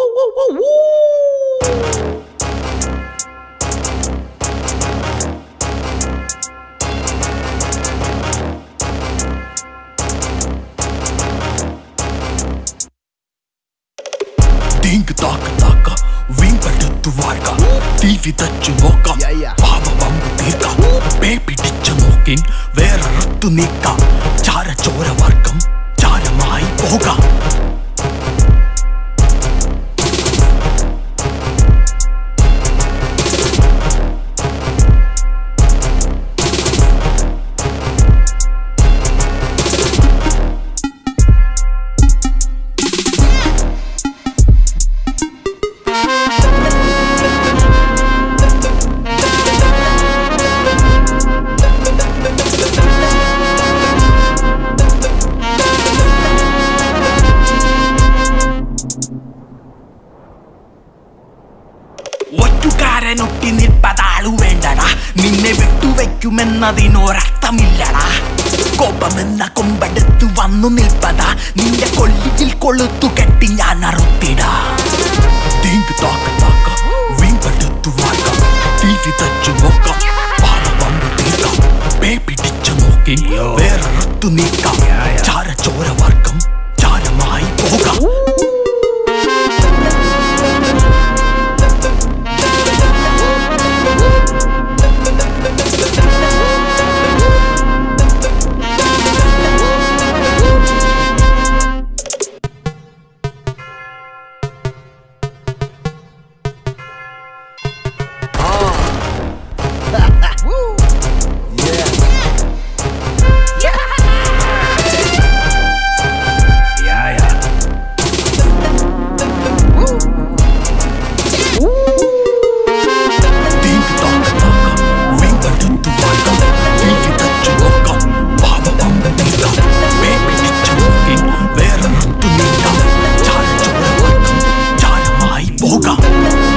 Dheengu Thaakka, Vingaduttu Varga, TV Tachu Noka, Baba Bambu Tirka, Baby Ditcha Nokin, Vera Rattu Nikka, Chara Chora Vargam, Chara Mai Boga. ഒറ്റുകാരനൊട്ടി നിൽപ്പതാളു വേണ്ടടാ, നിന്നെ വിട്ടുവയ്ക്കുമെന്നതിനൊരർത്ഥമില്ലടാ. കോപമെന്ന കൊമ്പെടുത്തു വന്നു നിൽപ്പതാ, നിന്റെ കൊല്ലിയിൽ കൊളുത്തു കെട്ടി ഞാൻ അറുത്തിടാ. Dheengu Thaakka, Vingaduttu Varga, TV Tachu Noka, Baba Bambu Tirka, Baby Ditcha Nokin, Vera Rattu Nikka, Chara Chora Vargam, Chara Mai Boga. Boga.